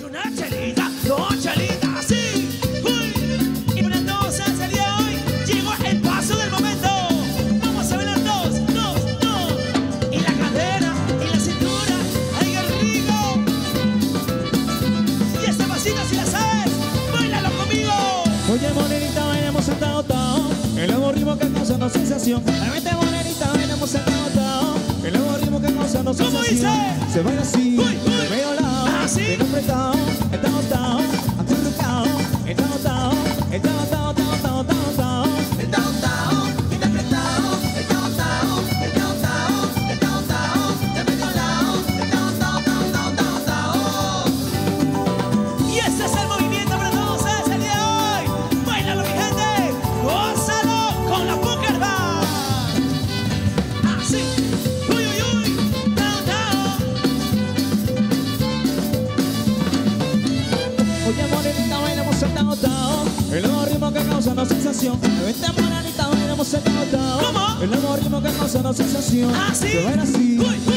una chelita, dos chelitas, sí. Uy. Y para todos el día de hoy llegó el paso del momento. Vamos a bailar dos. Y la cadera y la cintura, ay qué rico. Y esta pasito si la sabes, bailalo conmigo. Oye, morenita, bailemos el tao tao, el nuevo ritmo que causa sensación. Vete, morenita, bailemos el tao tao, el nuevo ritmo que causa sensación. Dice? Se baila así, se baila lado, así. bien apretado, el tao tao, acurrucado, el tao tao, el tao tao, tao tao, tao tao, el tao tao, bien apretado, el tao tao, el tao tao, el tao tao, de medio lado, el tao tao, tao tao, tao tao. Y ese es el movimiento para todos ustedes el día de hoy. Bailalo, mi gente. Gózalo con la Poker Band. Así. Uy, uy, uy. Tao, tao. Oye, morenita, bailemos el tao tao, el nuevo ritmo que causa una sensación. Vete, morenita, bailemos el tao tao, ¿Cómo? el nuevo ritmo que causa una sensación. Así. Se baila así. Uy,